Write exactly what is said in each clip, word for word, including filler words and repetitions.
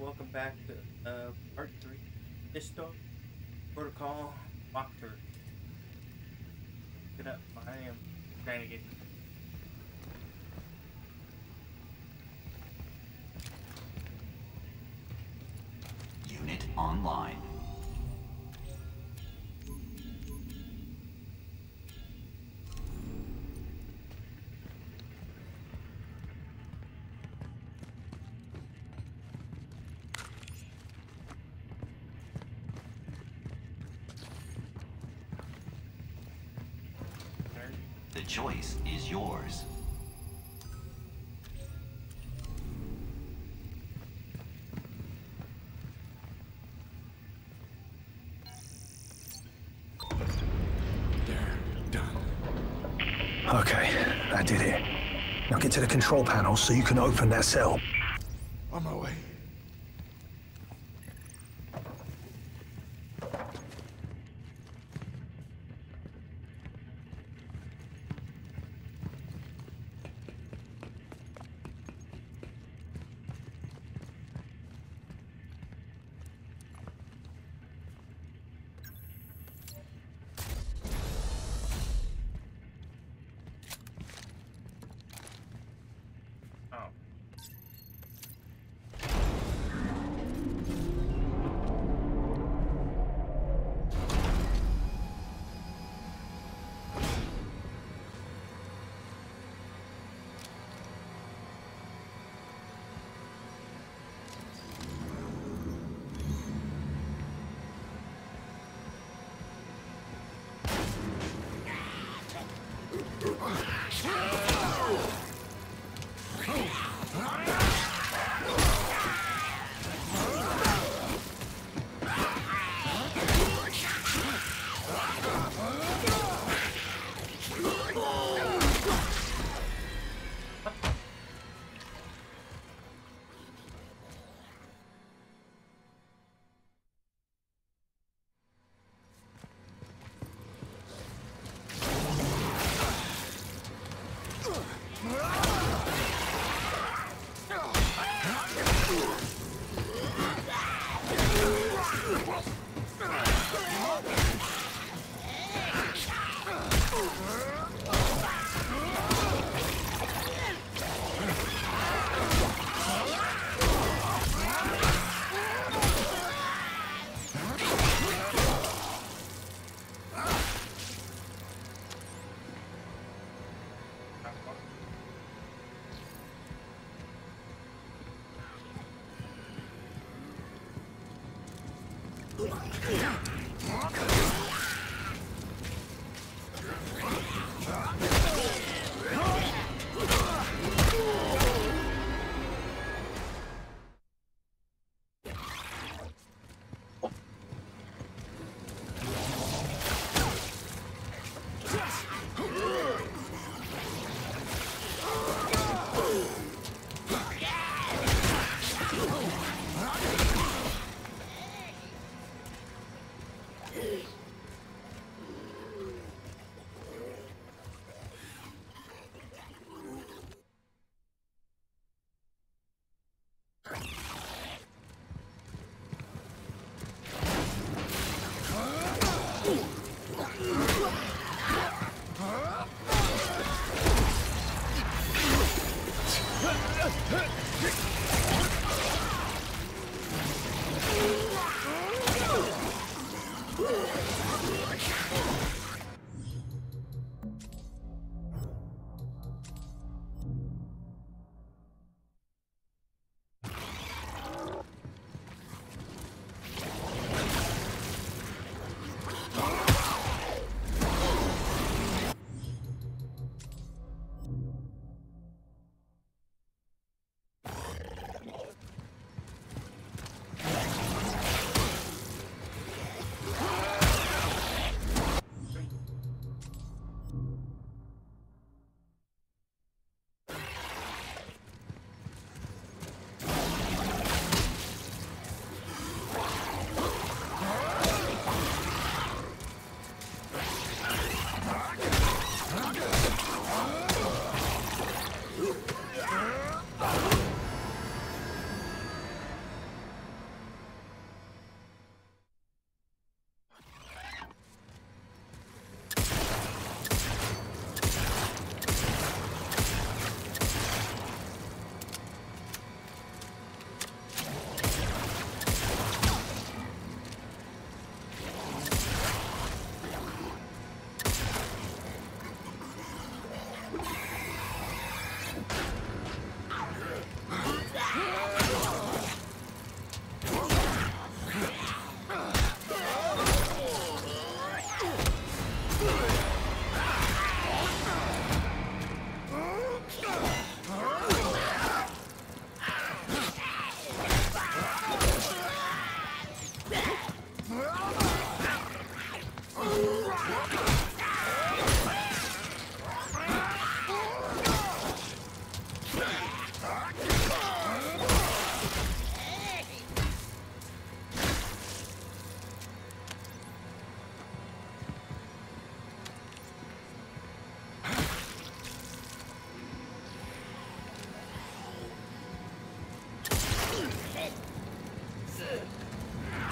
welcome back to uh, part three. Callisto Protocol walkthrough. Get up, I am trying to get. Unit online. The choice is yours. There, done. Okay, I did it. Now get to the control panel so you can open that cell. On my way. Oh.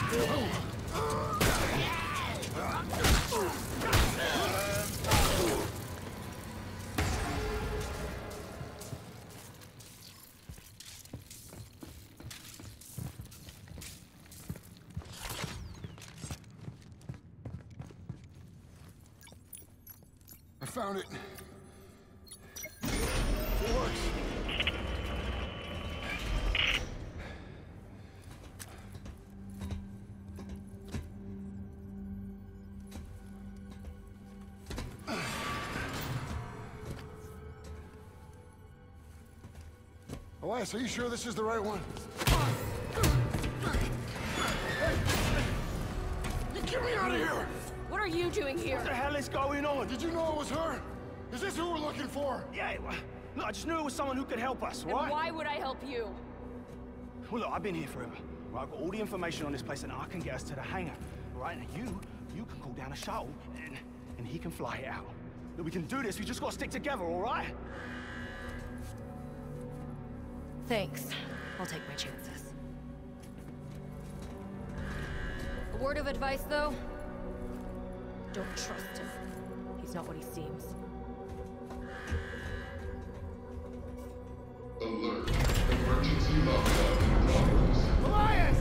I found it. It works. Elias, are you sure this is the right one? Hey! Get me out of here! What are you doing here? What the hell is going on? Did you know it was her? Is this who we're looking for? Yeah, well, look, I just knew it was someone who could help us, And right? why would I help you? Well, look, I've been here forever. Right, I've got all the information on this place, and I can get us to the hangar. Right, and you, you can call down a shuttle, and, and he can fly it out. Look, we can do this. We just got to stick together, all right? Thanks. I'll take my chances. A word of advice, though? Don't trust him. He's not what he seems. Alert. Emergency lockdown in progress. Elias!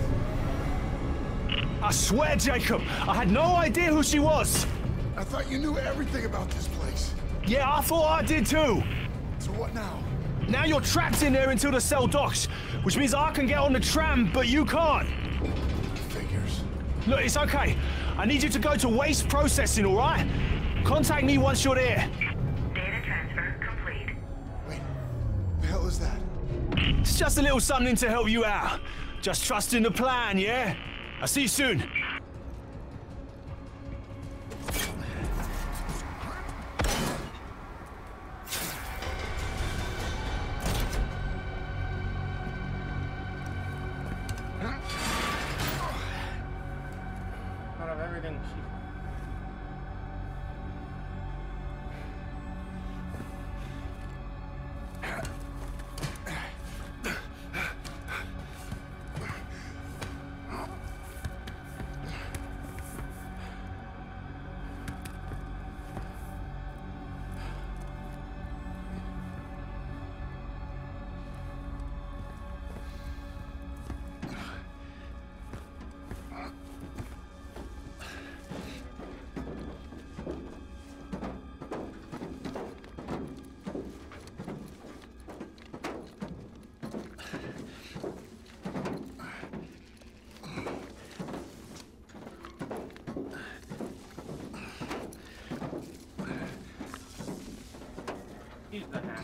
I swear, Jacob, I had no idea who she was. I thought you knew everything about this place. Yeah, I thought I did too. So what now? Now you're trapped in there until the cell docks, which means I can get on the tram, but you can't. Figures. Look, it's okay. I need you to go to waste processing, all right? Contact me once you're there. Data transfer complete. Wait, the hell is that? It's just a little something to help you out. Just trust in the plan, yeah? I'll see you soon. Out of everything she... He's the hacker.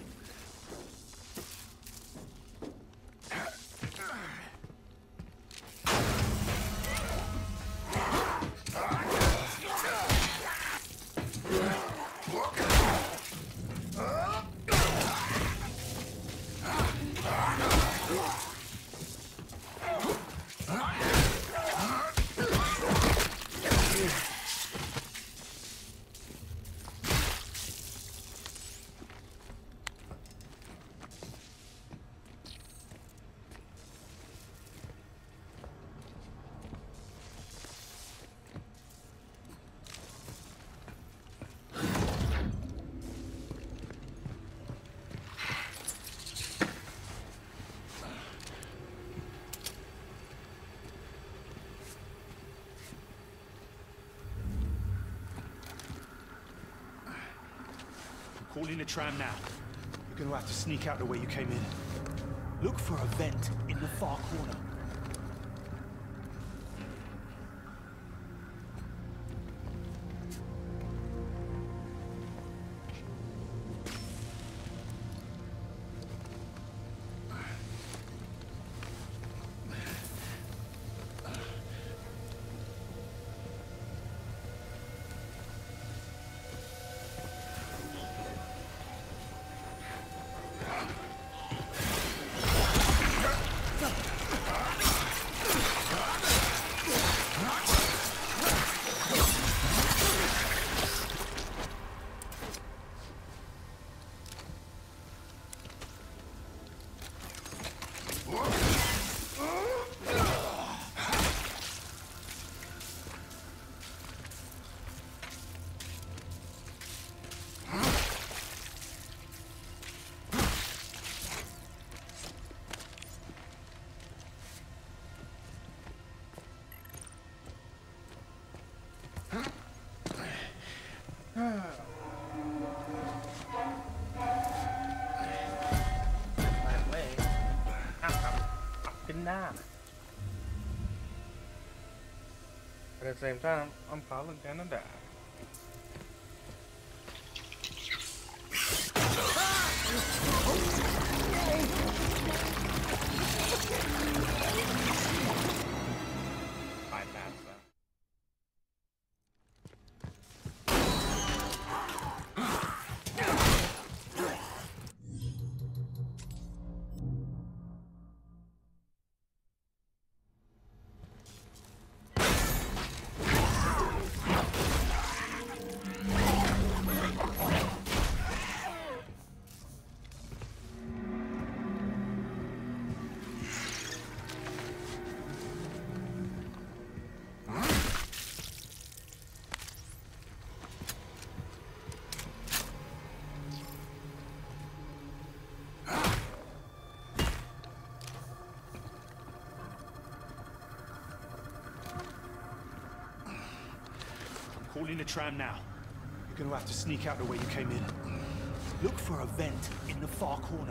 Calling the tram now. You're gonna have to sneak out the way you came in. Look for a vent in the far corner. But at the same time, I'm probably gonna die. Bypass that. Calling the tram now. You're gonna have to sneak out the way you came in. Look for a vent in the far corner.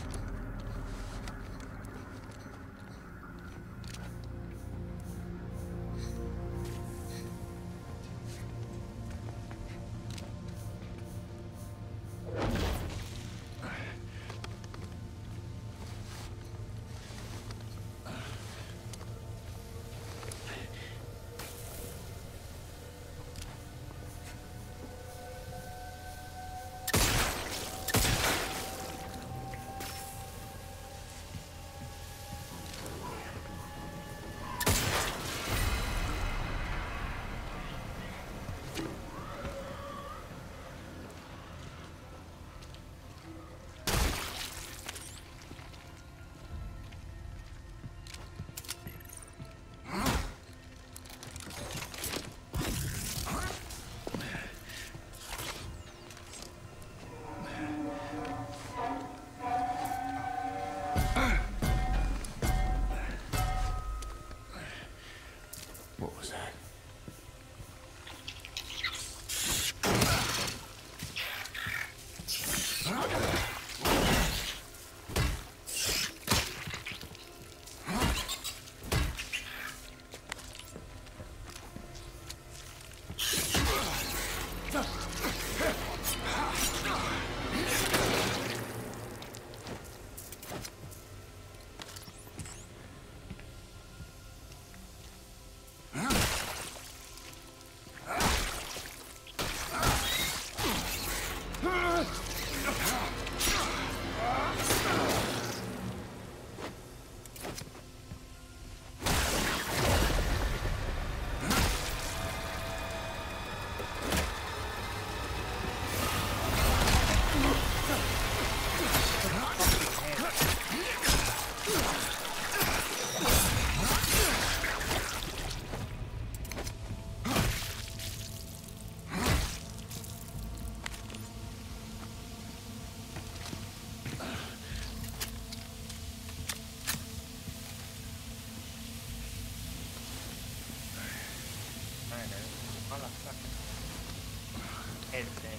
What was that? Everything.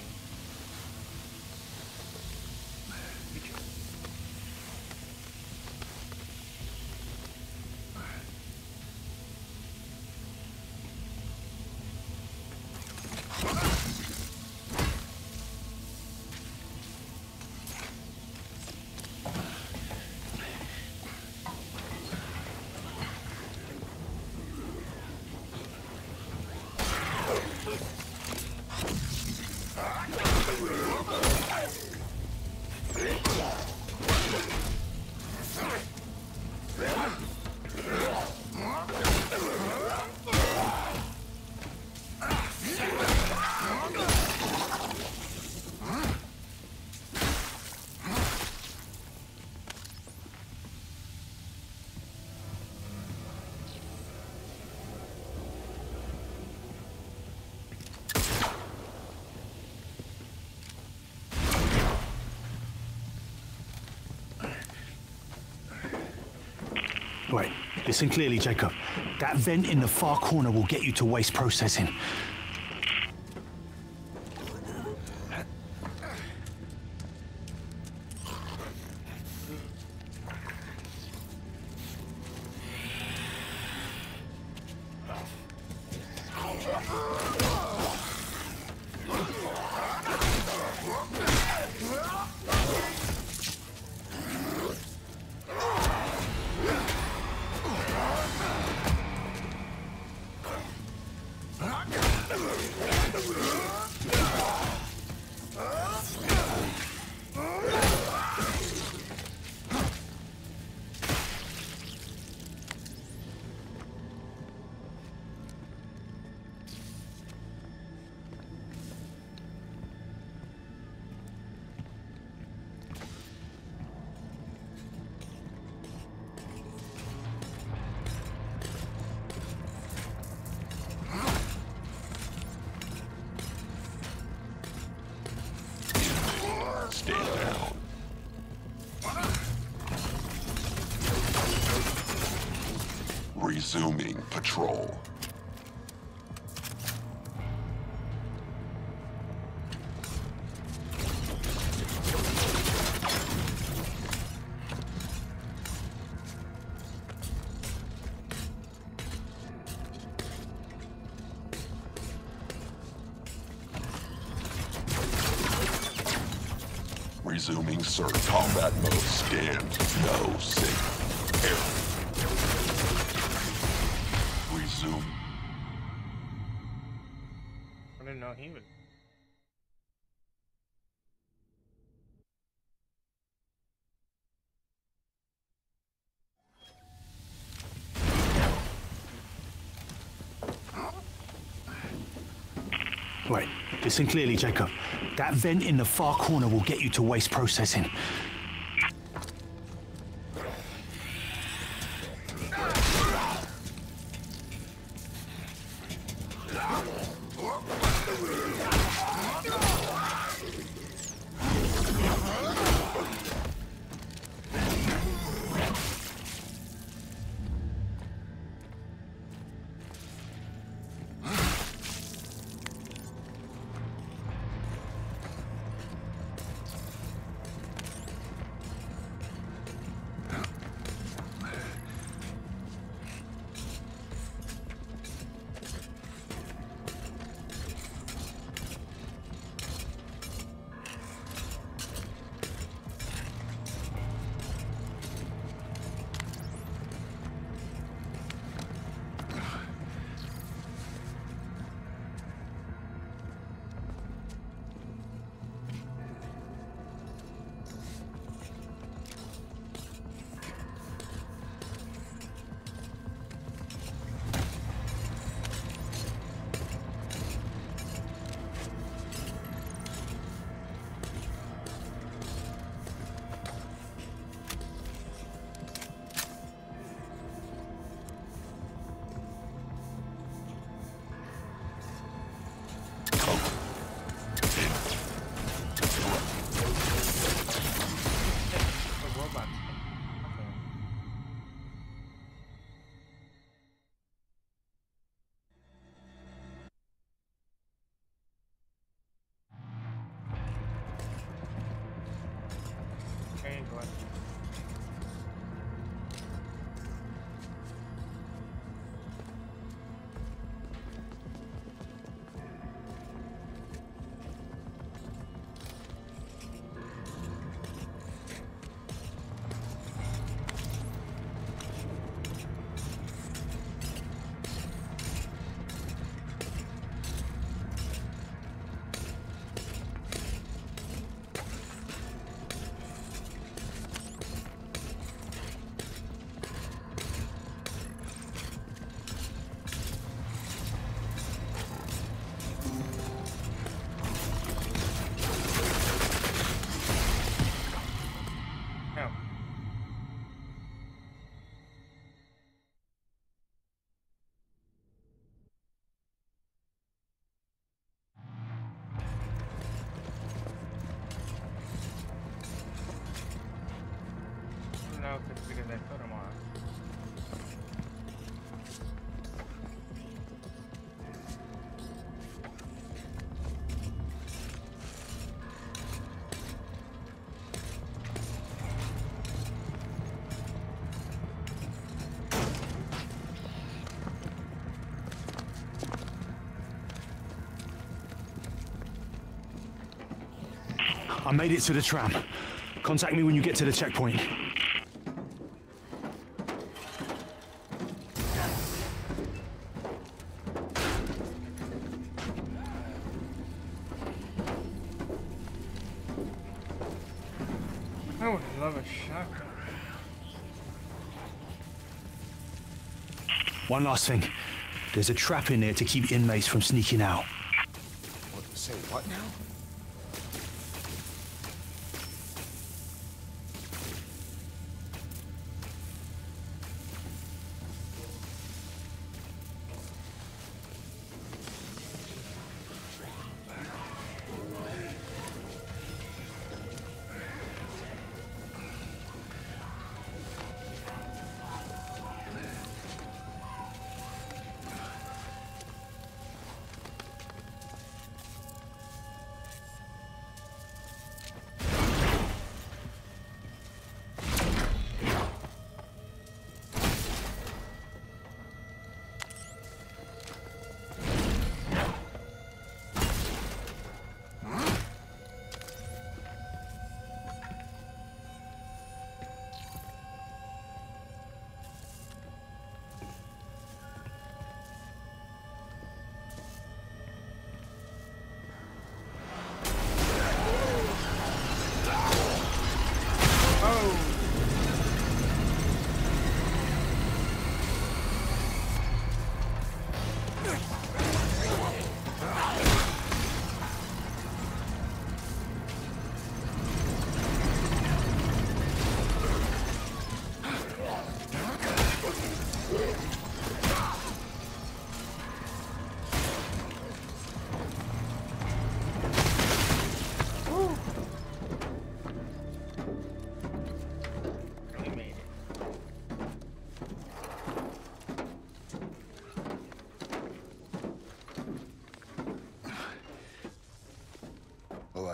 Wait, listen clearly, Jacob. That vent in the far corner will get you to waste processing. Resuming patrol. Resuming search. Combat mode scanned. No signal. Error. Resume. I didn't know he was. Wait, listen clearly, Jacob. That vent in the far corner will get you to waste processing. No, because I put them on. I made it to the tram. Contact me when you get to the checkpoint. I would love a shotgun. One last thing. There's a trap in there to keep inmates from sneaking out. What, say what now?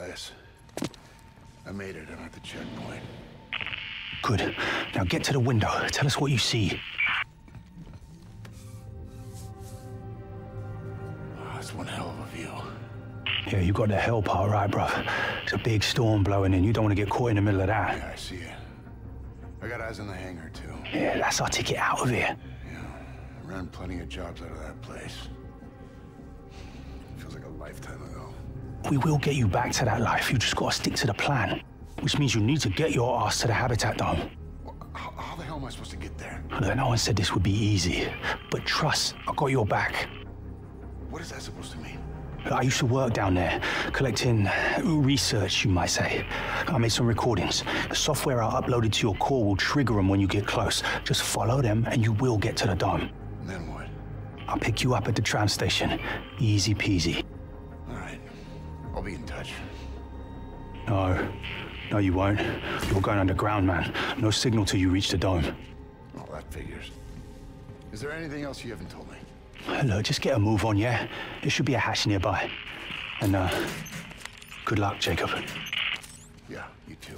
this. I made it. I'm at the checkpoint. Good. Now get to the window. Tell us what you see. Oh, that's one hell of a view. Yeah, you got the hell part right, bruv. It's a big storm blowing in. You don't want to get caught in the middle of that. Yeah, I see it. I got eyes on the hangar, too. Yeah, that's our ticket out of here. Yeah, I ran plenty of jobs out of that place. Feels like a lifetime ago. We will get you back to that life. You just gotta stick to the plan. Which means you need to get your ass to the Habitat Dome. Well, how, how the hell am I supposed to get there? Look, no one said this would be easy. But trust, I got your back. What is that supposed to mean? I used to work down there, collecting research, you might say. I made some recordings. The software I uploaded to your core will trigger them when you get close. Just follow them and you will get to the dome. And then what? I'll pick you up at the tram station. Easy peasy. All right. I'll be in touch. No. No, you won't. You're going underground, man. No signal till you reach the dome. Oh, that figures. Is there anything else you haven't told me? Look, just get a move on, yeah? There should be a hatch nearby. And, uh, good luck, Jacob. Yeah, you too.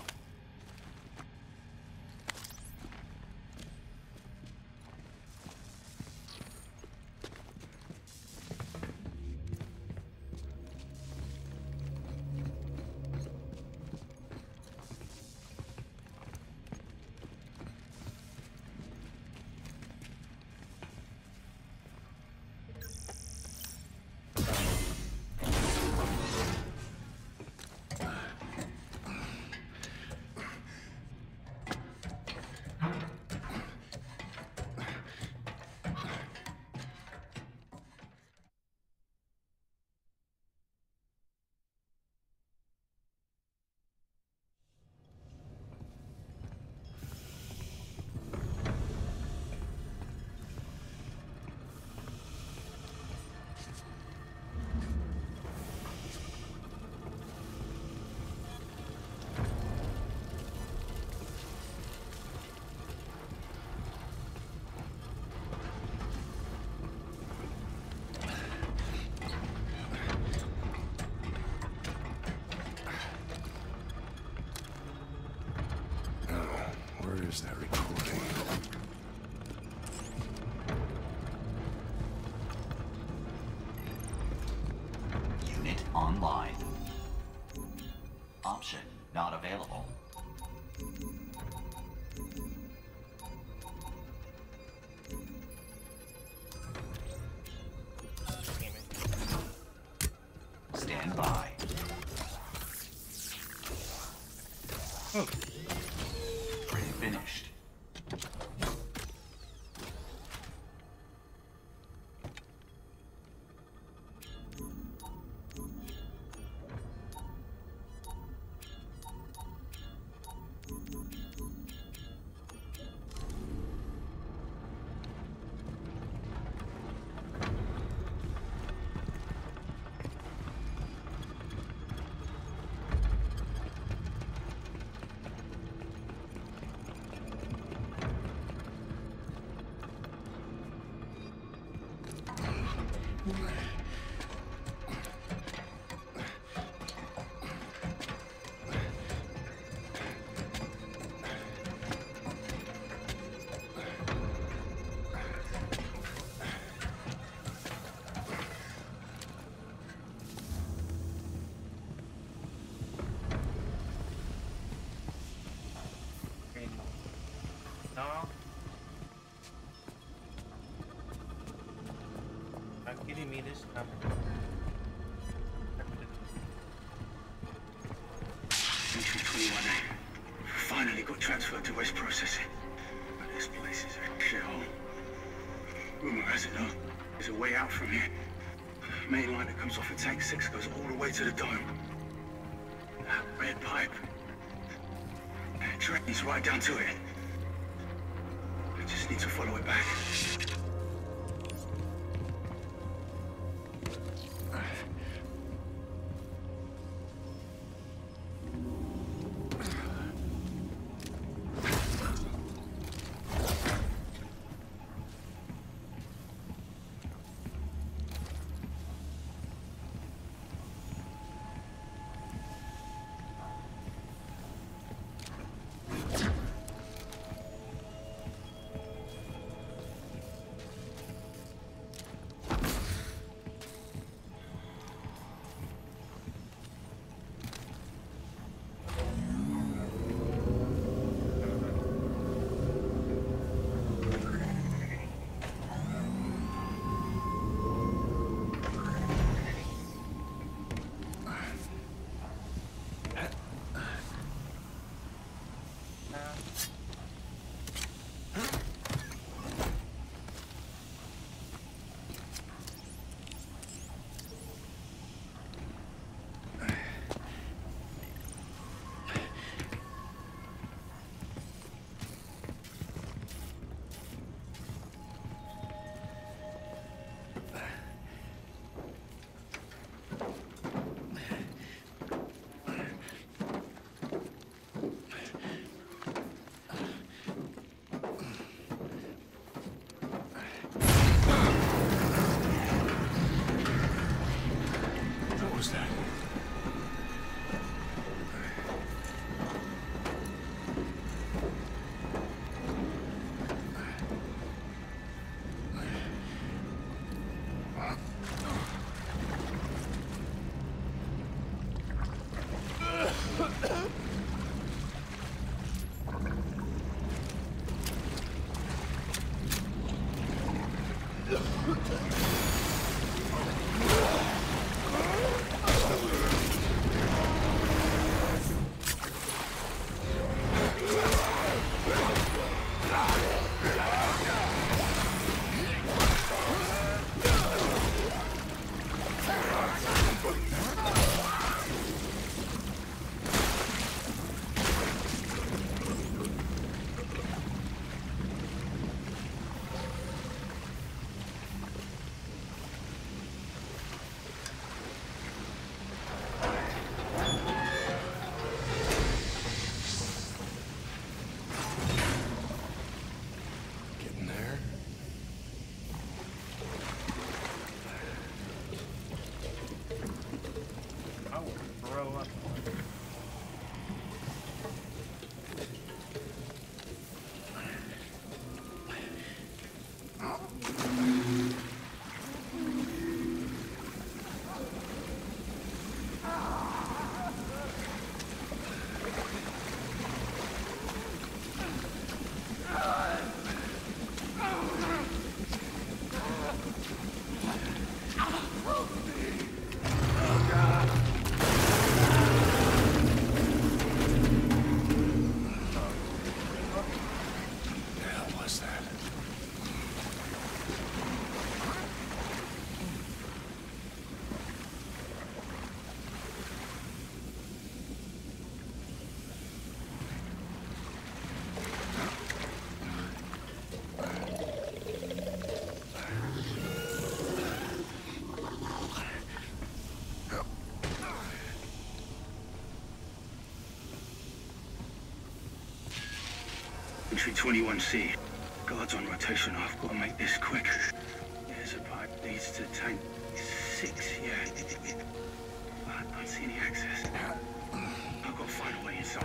Where is that recording? Unit online. Option not available. Stand by. Oh. Finished. No. Not kidding me this time. Entry twenty-one A. Finally got transferred to West Processing. But this place is a shithole. Rumor has it though, there's a way out from here. Main line that comes off of Tank six goes all the way to the dome. That red pipe. It drains right down to it. I just need to follow it back. Entry twenty-one C. Guards on rotation. I've got to make this quick. There's a pipe leads to tank six, yeah. I don't see any access. I've got to find a way inside.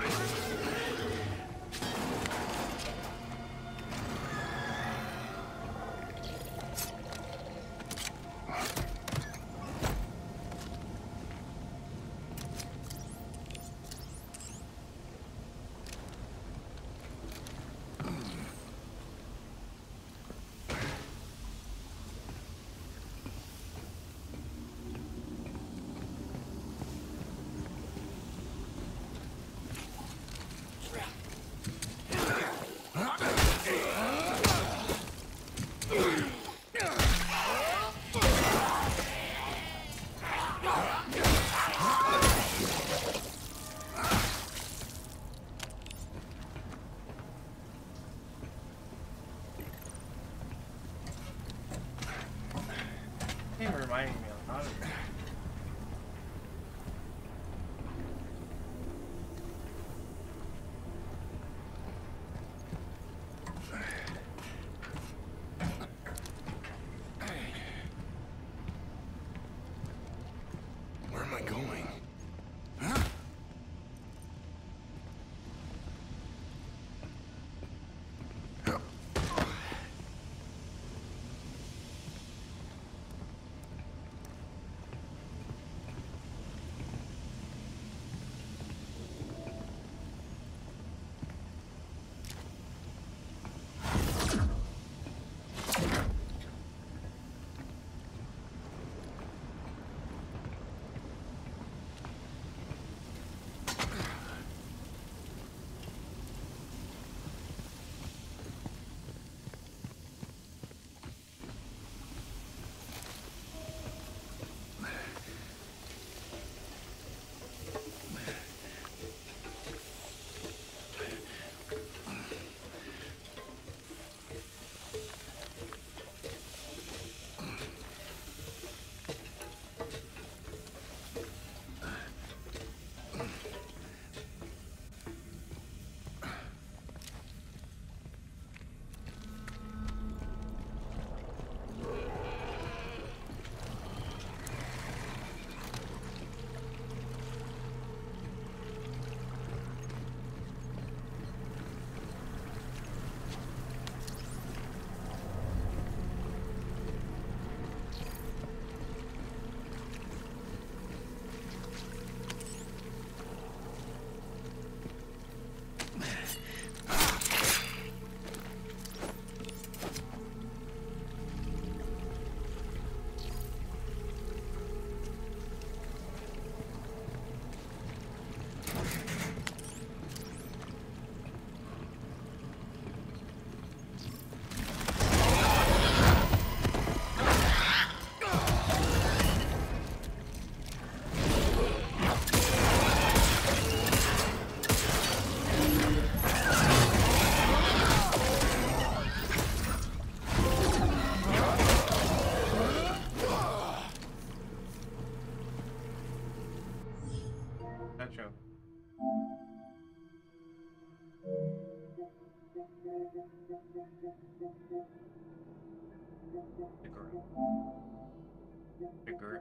Reminding me a lot of it. Where am I going? Figure. Figure.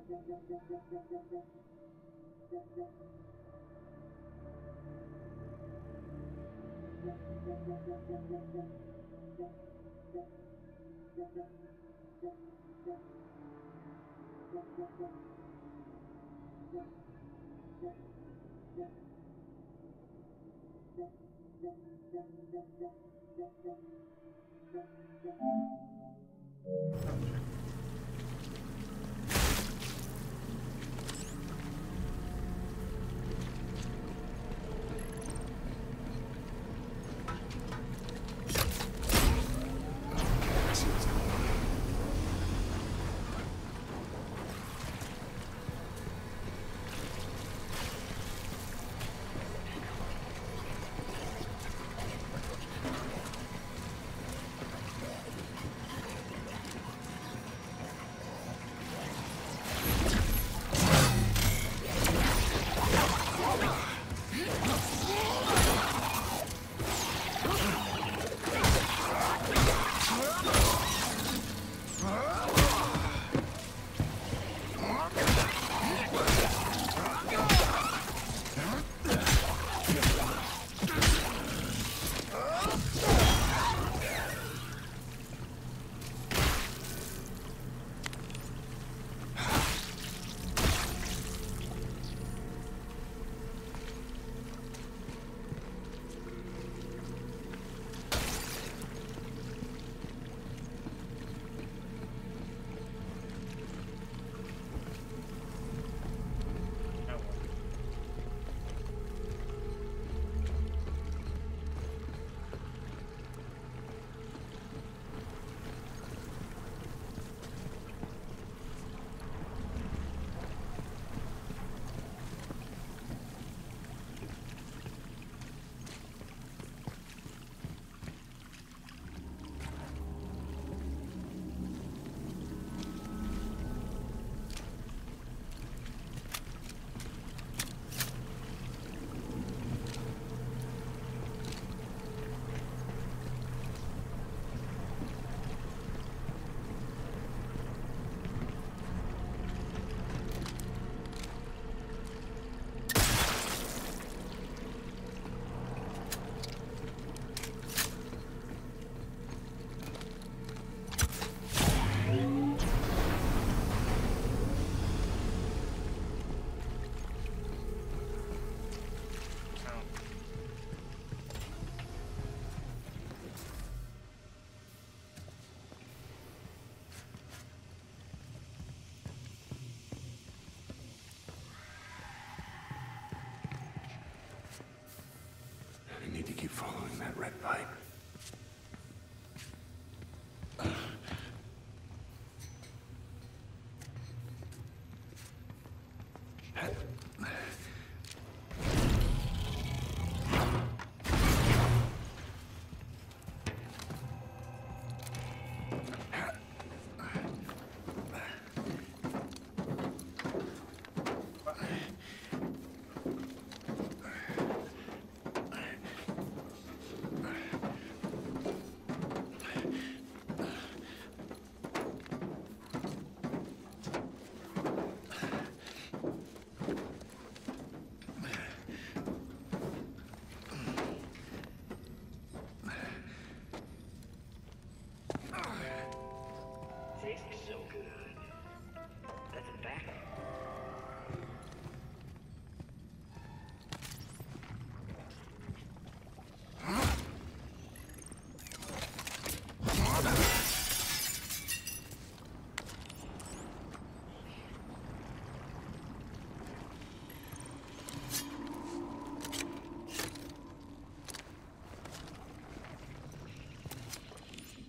I need to keep following that red pipe.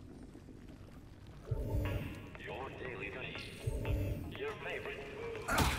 Your daily need. Your favorite food.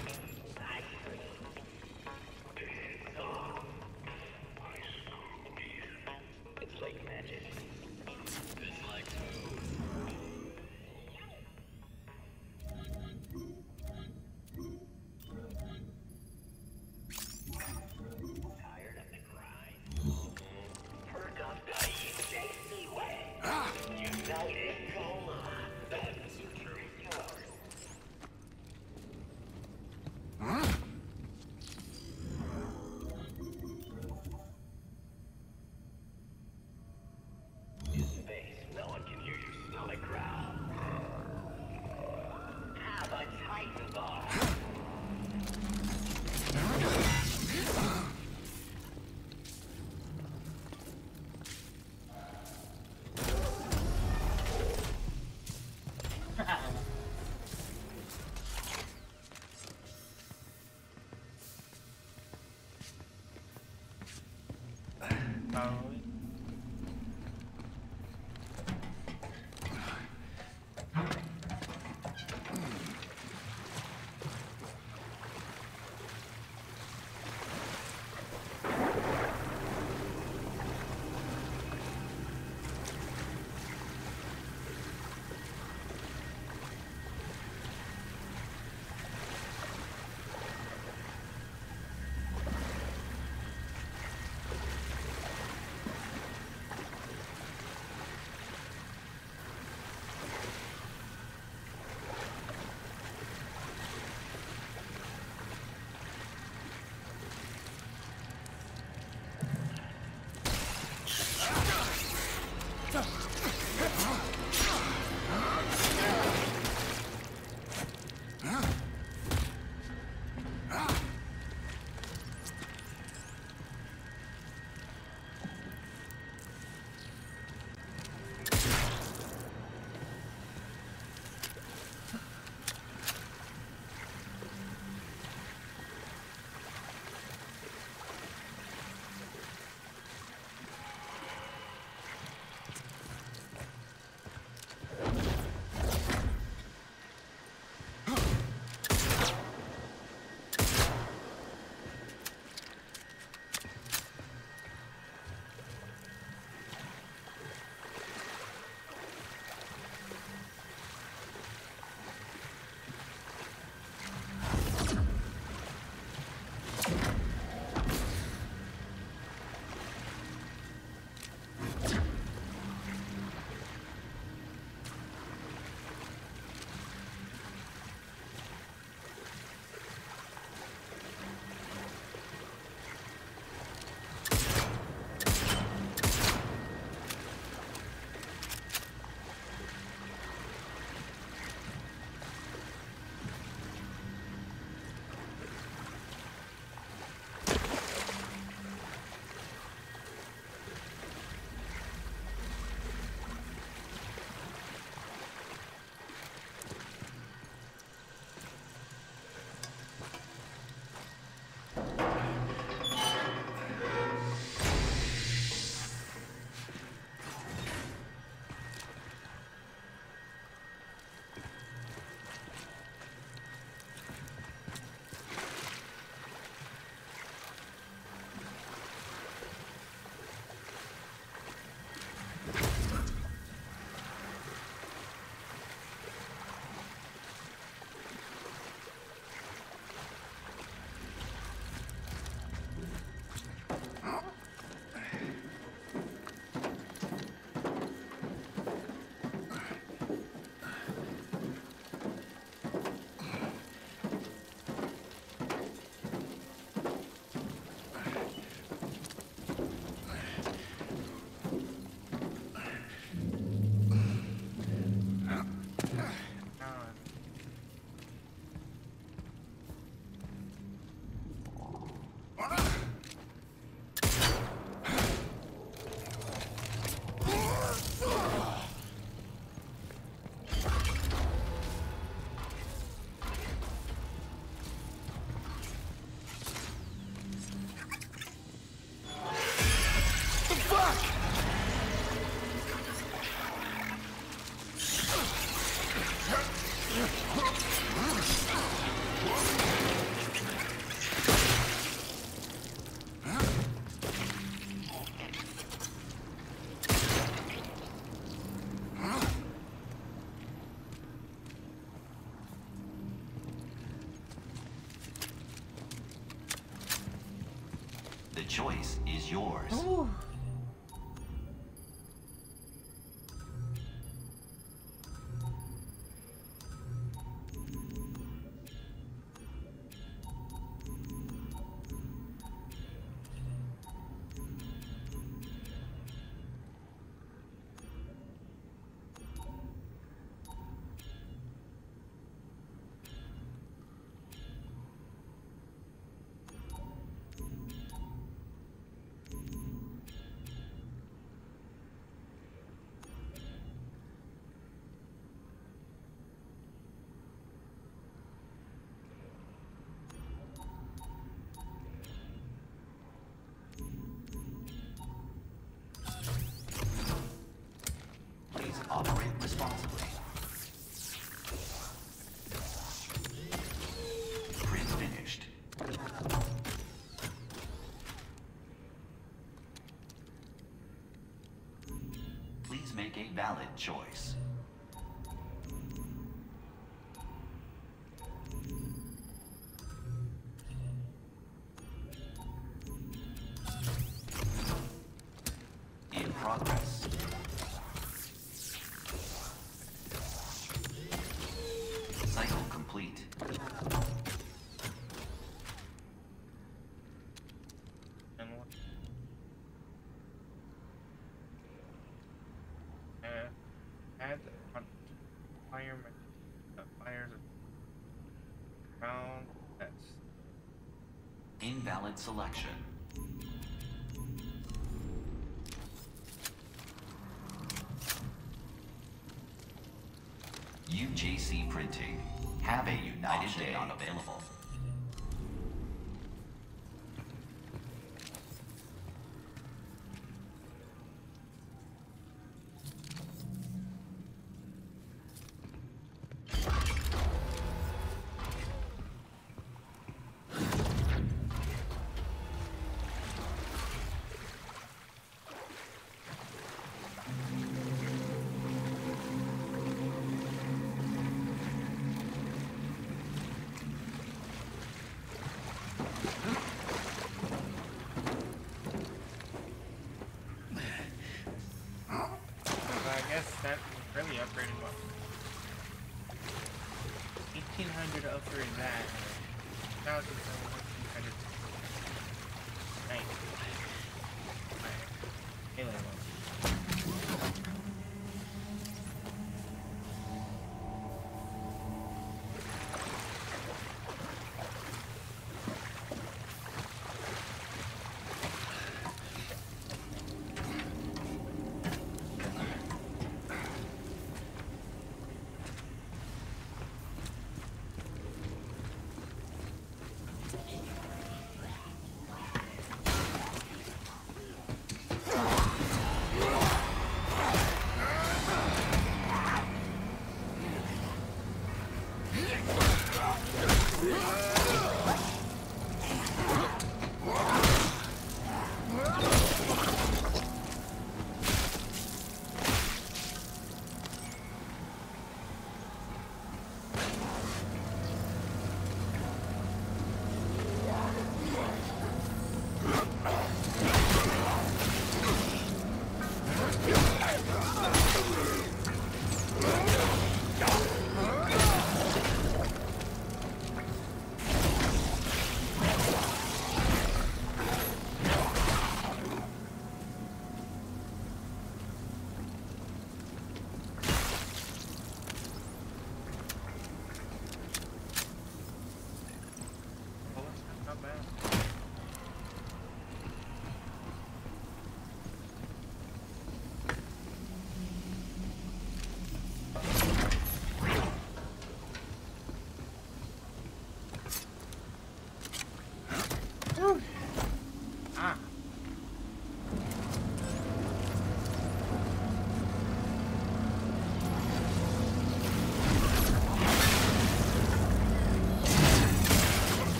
The choice is yours. Ooh. Operate responsibly. Print finished. Please make a valid choice. In progress. Cycle complete. And what? Uh, add on fireman. Uh, fires around. That's Invalid selection. U J C Printing. Have a United Option Day. not available. that really upgraded what? eighteen hundred to upgrade that. one thousand seven hundred. Nice. Alien one.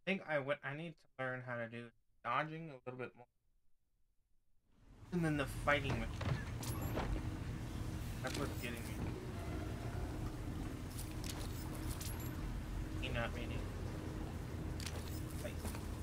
think I would. I need to learn how to do dodging a little bit more, and then the fighting mechanic. That's what's getting me. Me not meaning. Fight.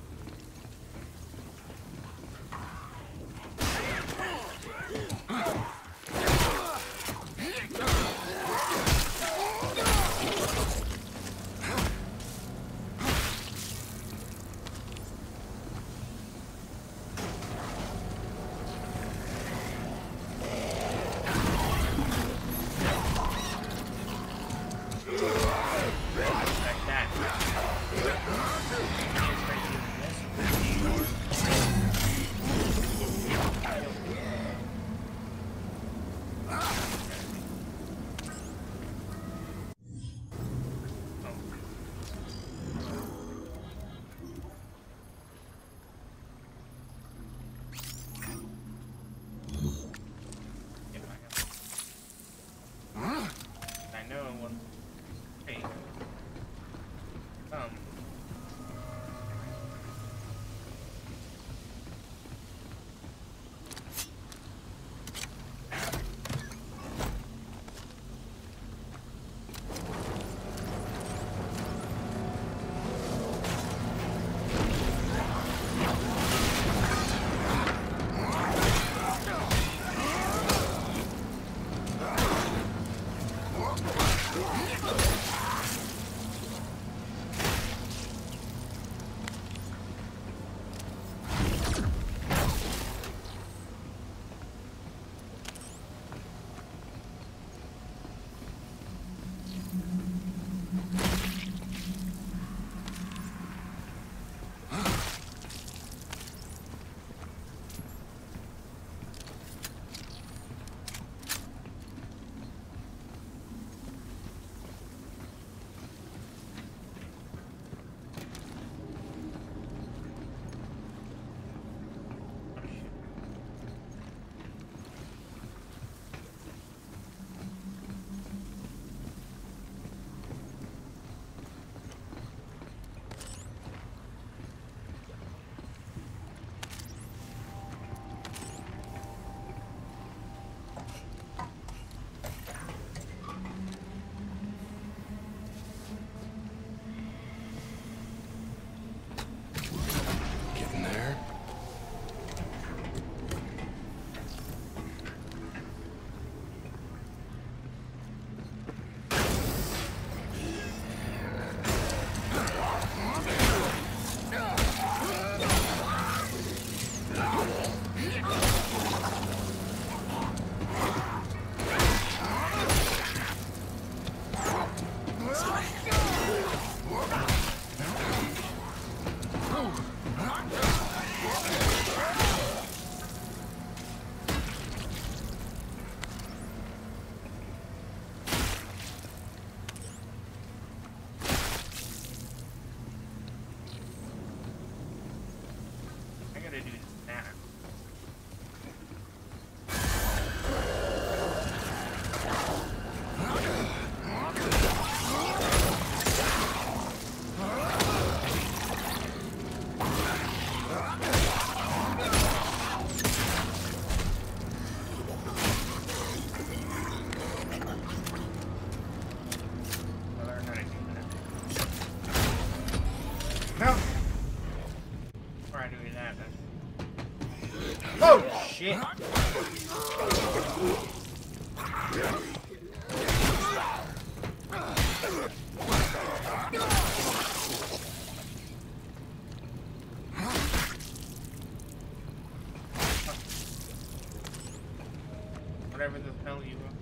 Shit. Whatever the hell you are.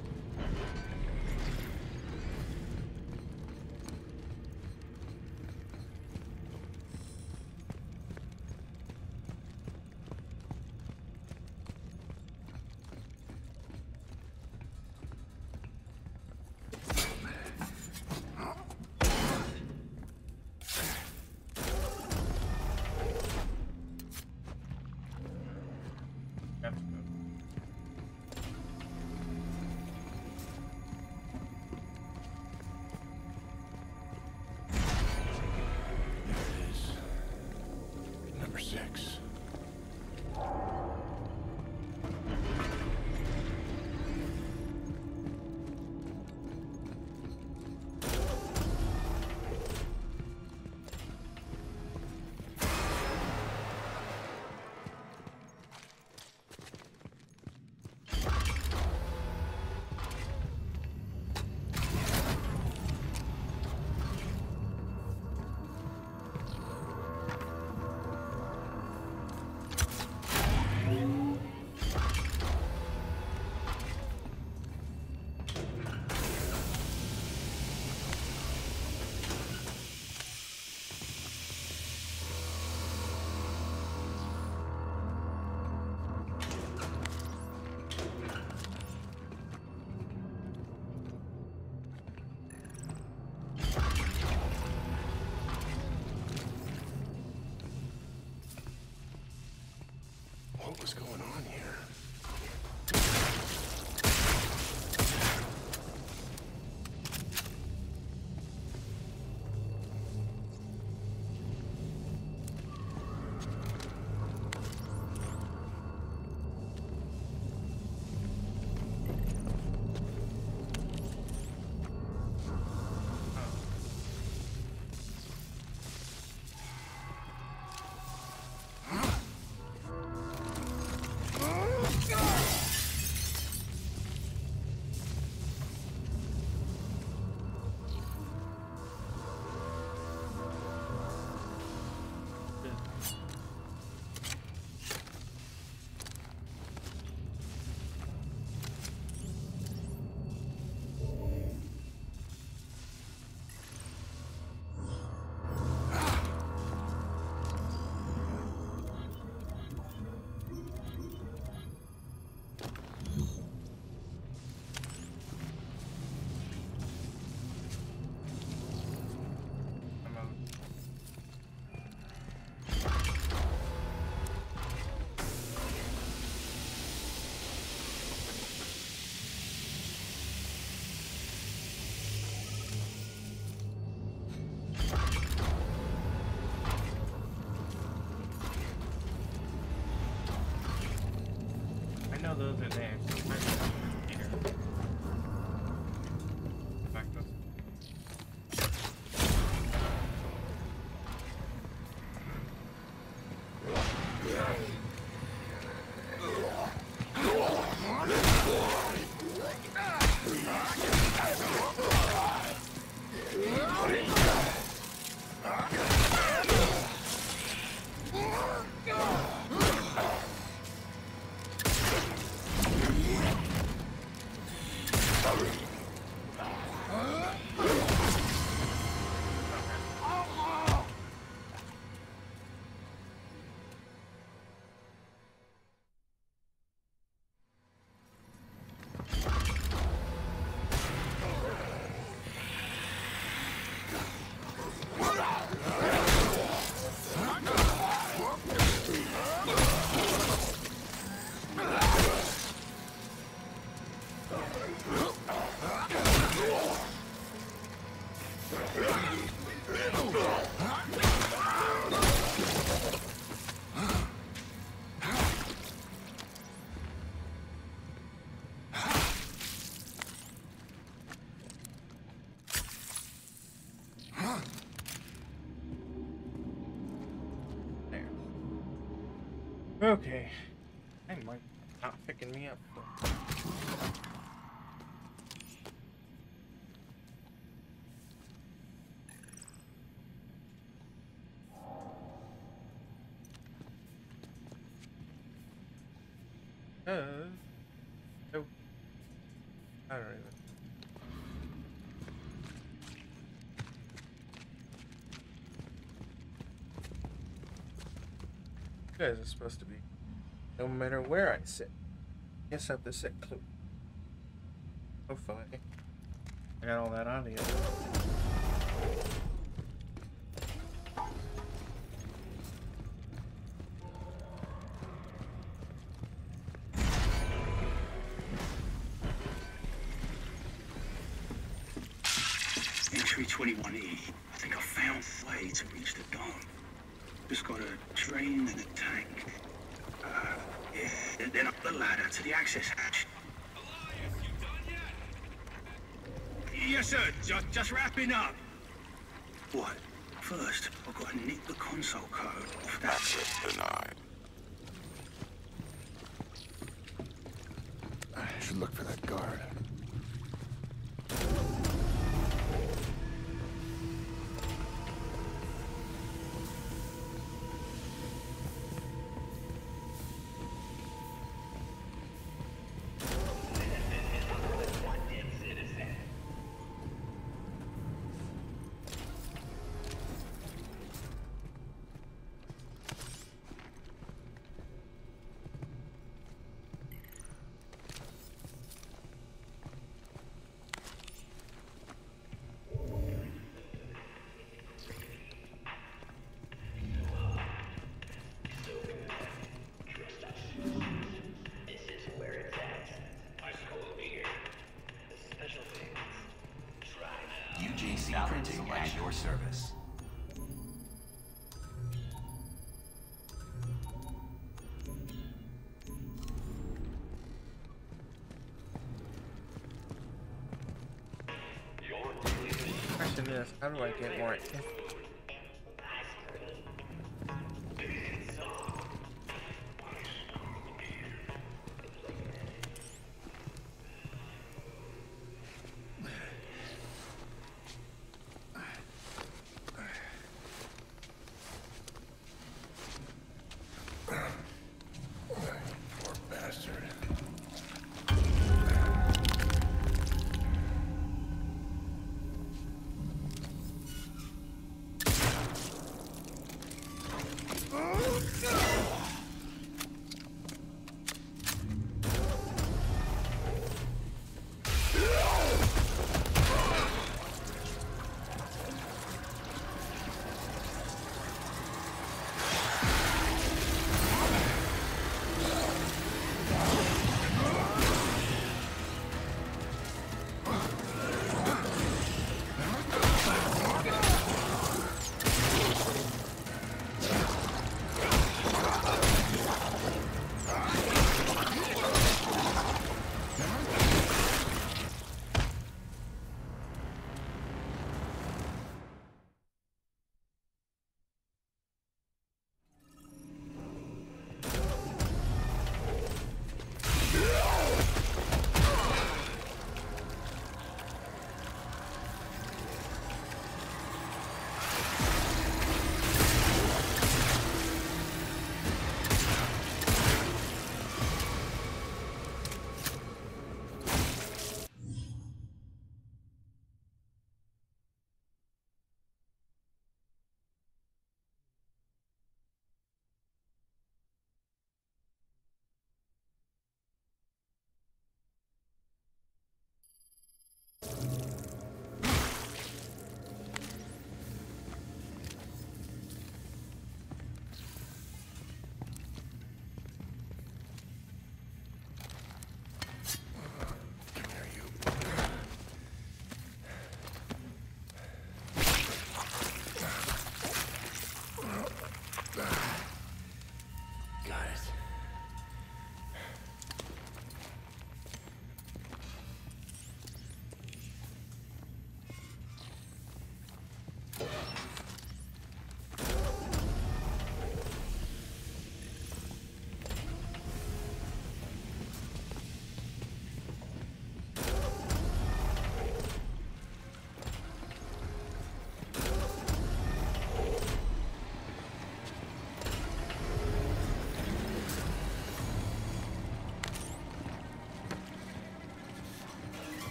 what was going on here. Those are there. Back up. Okay. I might not picking me up. Uh, oh, I don't even. You guys are supposed to be. No matter where I sit, I guess I have to sit close. Hopefully, I got all that audio. Entry twenty-one E. I think I found a way to reach the dome. Just got a drain and a tank. Uh, yeah, and then up the ladder to the access hatch. Elias, you done yet? Yes, sir. Just, just wrapping up. What? First, I've got to nick the console code off that. Access denied. I should look for that guard. Printing at your service. Question is, how do I get more?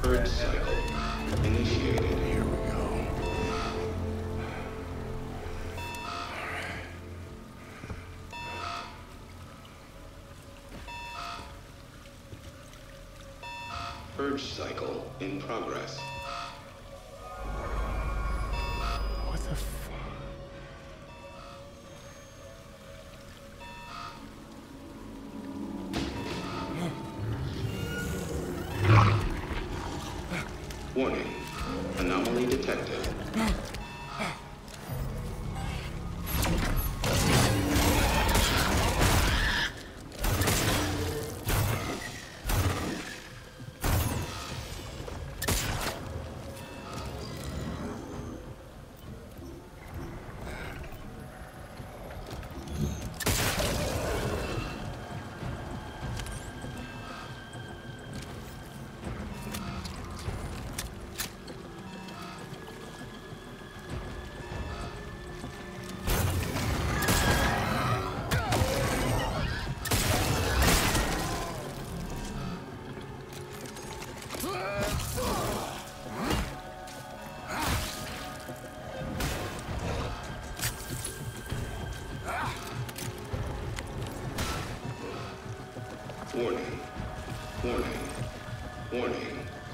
Purge cycle initiated. Here we go. Purge cycle in progress. What the f... Warning. Anomaly detected. Warning. Warning. Warning.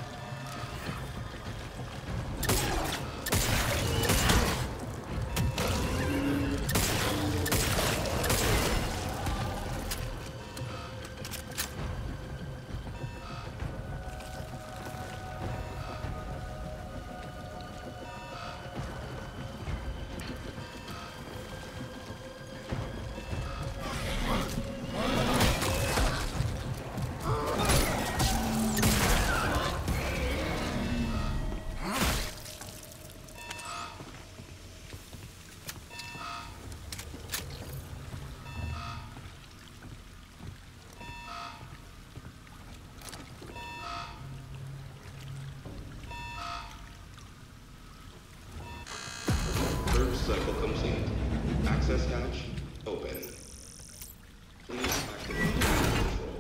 Cycle complete. Access hatch open. Please activate control.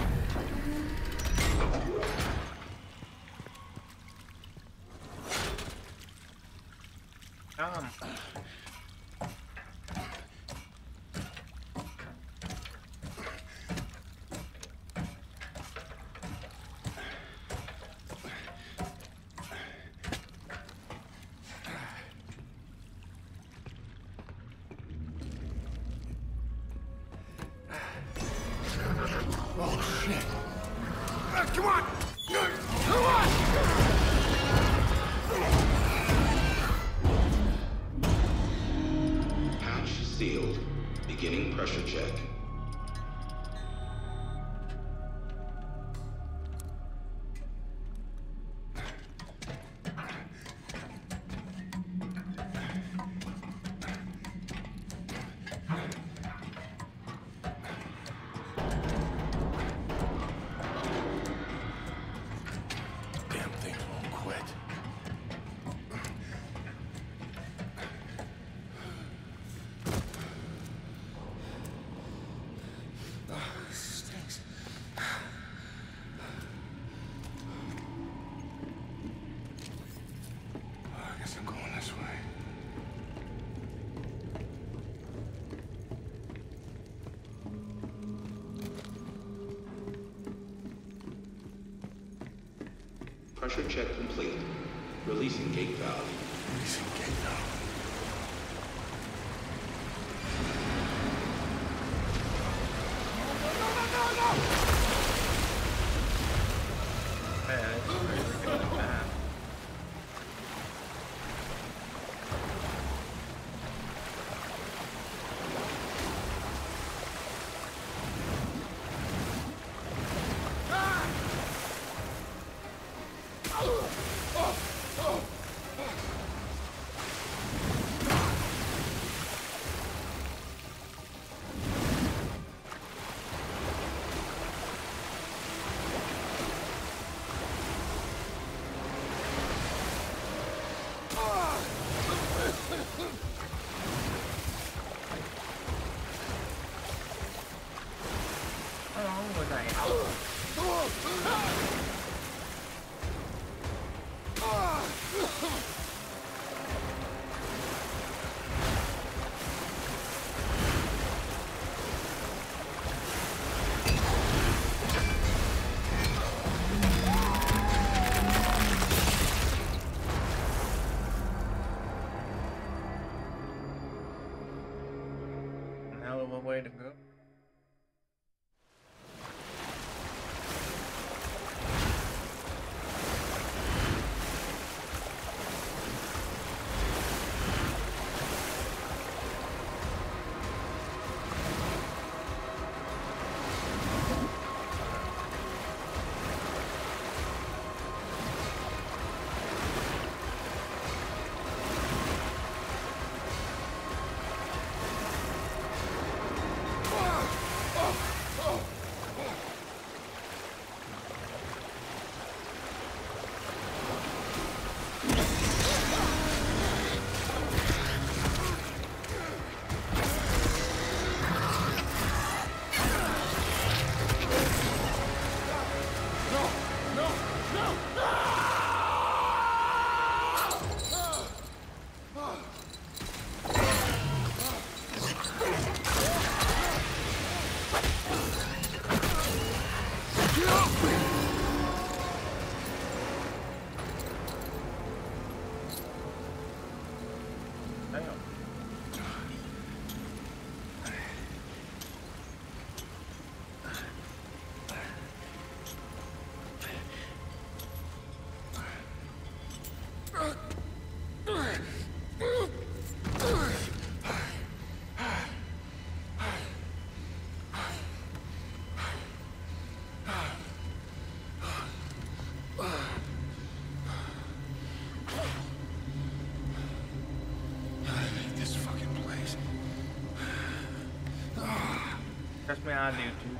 Um. Oh, shit. Uh, come on! Come on! Hatch sealed. Beginning pressure check. Pressure check complete. Releasing gate valve. Releasing gate valve. Man, it's really good bad. Trust me, I do too.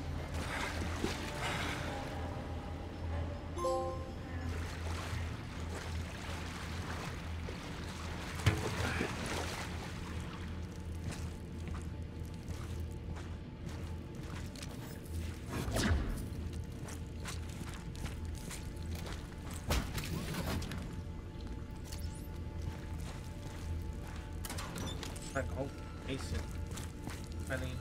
Like, oh, ace it. Funny.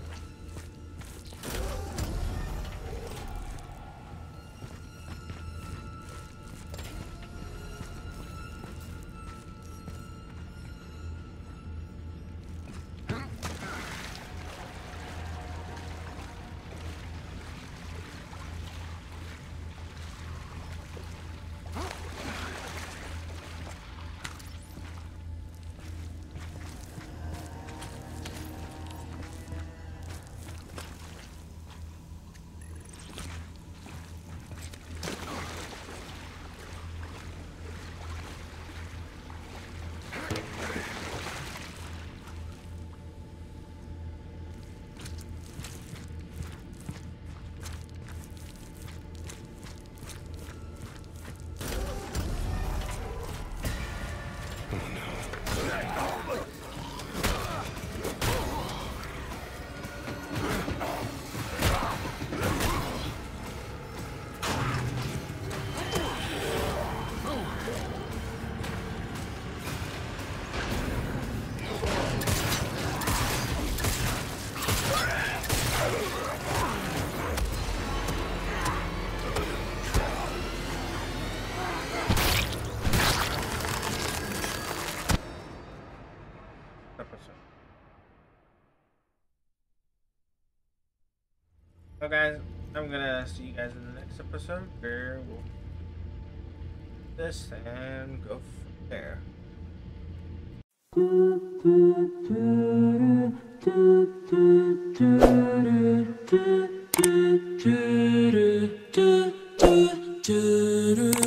So guys, I'm gonna see you guys in the next episode where we'll do this and go from there. Do do do do do do do.